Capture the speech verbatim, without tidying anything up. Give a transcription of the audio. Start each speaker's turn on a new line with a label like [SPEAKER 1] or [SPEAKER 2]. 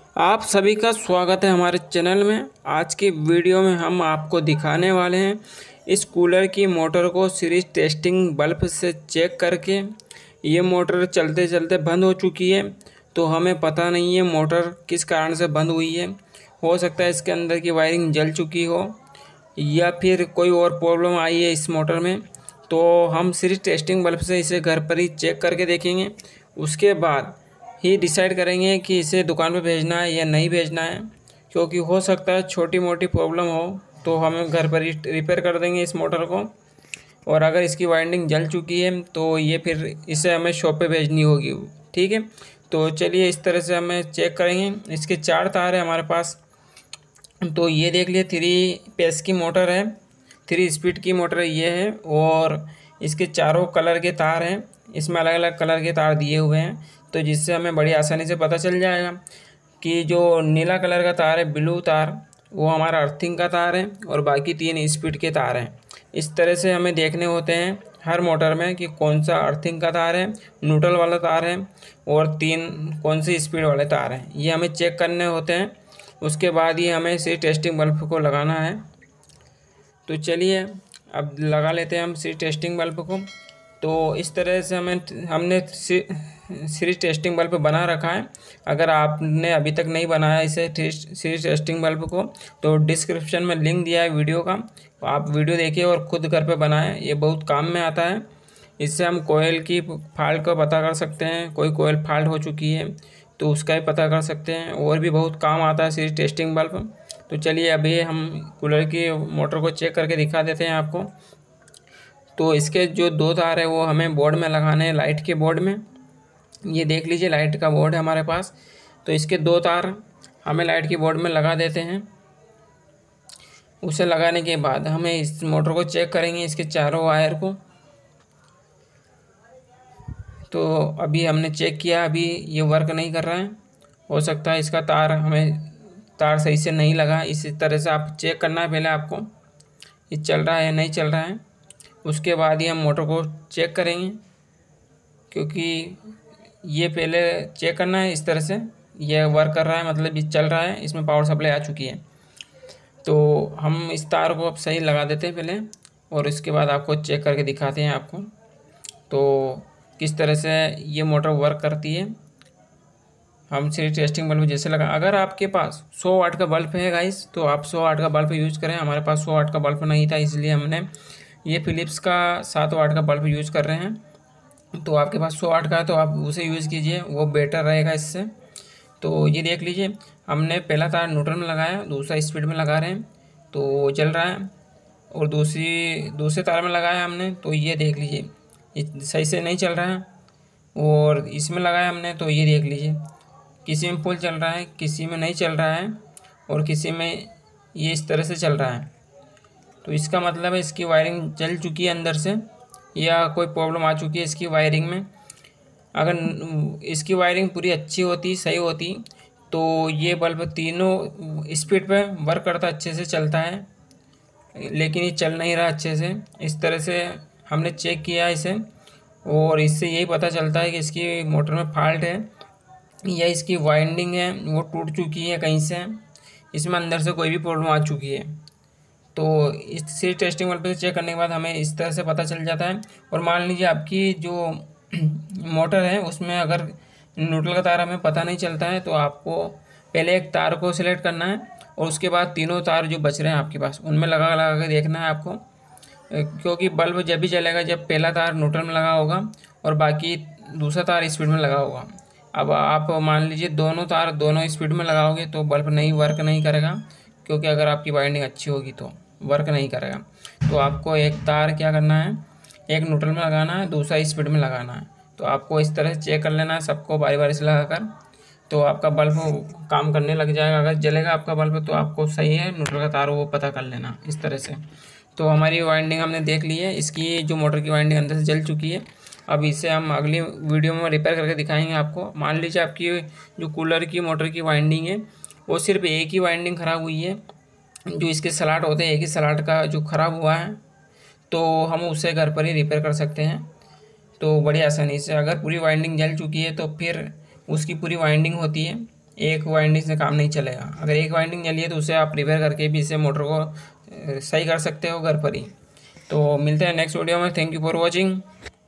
[SPEAKER 1] आप सभी का स्वागत है हमारे चैनल में। आज की वीडियो में हम आपको दिखाने वाले हैं इस कूलर की मोटर को सीरीज टेस्टिंग बल्ब से चेक करके। ये मोटर चलते चलते बंद हो चुकी है, तो हमें पता नहीं है मोटर किस कारण से बंद हुई है। हो सकता है इसके अंदर की वायरिंग जल चुकी हो या फिर कोई और प्रॉब्लम आई है इस मोटर में। तो हम सीरीज टेस्टिंग बल्ब से इसे घर पर ही चेक करके देखेंगे, उसके बाद ही डिसाइड करेंगे कि इसे दुकान पे भेजना है या नहीं भेजना है। क्योंकि हो सकता है छोटी मोटी प्रॉब्लम हो तो हम घर पर ही रिपेयर कर देंगे इस मोटर को, और अगर इसकी वाइंडिंग जल चुकी है तो ये फिर इसे हमें शॉप पे भेजनी होगी। ठीक है, तो चलिए इस तरह से हमें चेक करेंगे। इसके चार तार है हमारे पास, तो ये देख लिए थ्री पेस की मोटर है, थ्री स्पीड की मोटर ये है। और इसके चारों कलर के तार हैं, इसमें अलग अलग कलर के तार दिए हुए हैं, तो जिससे हमें बड़ी आसानी से पता चल जाएगा कि जो नीला कलर का तार है, ब्लू तार, वो हमारा अर्थिंग का तार है और बाकी तीन स्पीड के तार हैं। इस तरह से हमें देखने होते हैं हर मोटर में कि कौन सा अर्थिंग का तार है, न्यूट्रल वाला तार है और तीन कौन से स्पीड वाले तार हैं, ये हमें चेक करने होते हैं। उसके बाद ही हमें इसे टेस्टिंग बल्ब को लगाना है। तो चलिए अब लगा लेते हैं हम सीरीज टेस्टिंग बल्ब को। तो इस तरह से हमें हमने सीरीज टेस्टिंग बल्ब बना रखा है। अगर आपने अभी तक नहीं बनाया इसे सीरीज टेस्टिंग बल्ब को, तो डिस्क्रिप्शन में लिंक दिया है वीडियो का, तो आप वीडियो देखिए और ख़ुद घर पे बनाएं। ये बहुत काम में आता है। इससे हम कोयल की फॉल्ट का पता कर सकते हैं, कोई कोयल फॉल्ट हो चुकी है तो उसका भी पता कर सकते हैं, और भी बहुत काम आता है सीरीज टेस्टिंग बल्ब। तो चलिए अभी हम कूलर की मोटर को चेक करके दिखा देते हैं आपको। तो इसके जो दो तार है वो हमें बोर्ड में लगाने हैं, लाइट के बोर्ड में। ये देख लीजिए लाइट का बोर्ड है हमारे पास, तो इसके दो तार हमें लाइट के बोर्ड में लगा देते हैं। उसे लगाने के बाद हमें इस मोटर को चेक करेंगे, इसके चारों वायर को। तो अभी हमने चेक किया, अभी ये वर्क नहीं कर रहा है। हो सकता है इसका तार हमें तार सही से नहीं लगा। इसी तरह से आप चेक करना है पहले आपको, ये चल रहा है या नहीं चल रहा है। उसके बाद ही हम मोटर को चेक करेंगे, क्योंकि ये पहले चेक करना है इस तरह से। ये वर्क कर रहा है मतलब ये चल रहा है, इसमें पावर सप्लाई आ चुकी है। तो हम इस तार को अब सही लगा देते हैं पहले, और इसके बाद आपको चेक करके दिखाते हैं आपको तो किस तरह से ये मोटर वर्क करती है। हम सीरीज टेस्टिंग बल्ब जैसे लगा, अगर आपके पास सौ वाट का बल्ब है गाइस तो आप सौ वाट का बल्ब यूज़ करें। हमारे पास सौ वाट का बल्ब नहीं था, इसलिए हमने ये फिलिप्स का सात वाट का बल्ब यूज़ कर रहे हैं। तो आपके पास सौ वाट का है तो आप उसे यूज़ कीजिए, वो बेटर रहेगा इससे। तो ये देख लीजिए हमने पहला तार न्यूट्रल में लगाया, दूसरा स्पीड में लगा रहे हैं तो चल रहा है, और दूसरी दूसरे तार में लगाया हमने तो ये देख लीजिए ये सही से नहीं चल रहा है। और इसमें लगाया हमने तो ये देख लीजिए किसी में फुल चल रहा है, किसी में नहीं चल रहा है, और किसी में ये इस तरह से चल रहा है। तो इसका मतलब है इसकी वायरिंग जल चुकी है अंदर से, या कोई प्रॉब्लम आ चुकी है इसकी वायरिंग में। अगर इसकी वायरिंग पूरी अच्छी होती, सही होती, तो ये बल्ब तीनों स्पीड पे वर्क करता, अच्छे से चलता है। लेकिन ये चल नहीं रहा अच्छे से। इस तरह से हमने चेक किया इसे, और इससे यही पता चलता है कि इसकी मोटर में फॉल्ट है या इसकी वाइंडिंग है वो टूट चुकी है कहीं से, इसमें अंदर से कोई भी प्रॉब्लम आ चुकी है। तो इस सीरीज टेस्टिंग बल्ब से चेक करने के बाद हमें इस तरह से पता चल जाता है। और मान लीजिए आपकी जो मोटर है उसमें अगर न्यूट्रल का तार हमें पता नहीं चलता है, तो आपको पहले एक तार को सिलेक्ट करना है और उसके बाद तीनों तार जो बच रहे हैं आपके पास उनमें लगा लगा के देखना है आपको। क्योंकि बल्ब जब भी चलेगा जब पहला तार न्यूट्रल में लगा होगा और बाकी दूसरा तार स्पीड में लगा होगा। अब आप मान लीजिए दोनों तार दोनों स्पीड में लगाओगे तो बल्ब नहीं वर्क नहीं करेगा, क्योंकि अगर आपकी वाइंडिंग अच्छी होगी तो वर्क नहीं करेगा। तो आपको एक तार क्या करना है, एक न्यूट्रल में लगाना है, दूसरा स्पीड में लगाना है। तो आपको इस तरह से चेक कर लेना है सबको बारी बारी से लगाकर, तो आपका बल्ब काम करने लग जाएगा। अगर जलेगा आपका बल्ब तो आपको सही है न्यूट्रल का तार वो पता कर लेना इस तरह से। तो हमारी वाइंडिंग हमने देख ली है, इसकी जो मोटर की वाइंडिंग अंदर से जल चुकी है। अब इसे हम अगली वीडियो में रिपेयर करके दिखाएंगे आपको। मान लीजिए आपकी जो कूलर की मोटर की वाइंडिंग है वो सिर्फ एक ही वाइंडिंग ख़राब हुई है, जो इसके स्लॉट होते हैं एक ही स्लॉट का जो ख़राब हुआ है, तो हम उसे घर पर ही रिपेयर कर सकते हैं तो बड़ी आसानी से। अगर पूरी वाइंडिंग जल चुकी है तो फिर उसकी पूरी वाइंडिंग होती है, एक वाइंडिंग से काम नहीं चलेगा। अगर एक वाइंडिंग जली है तो उसे आप रिपेयर करके भी इसे मोटर को सही कर सकते हो घर पर ही। तो मिलते हैं नेक्स्ट वीडियो में। Thank you for watching.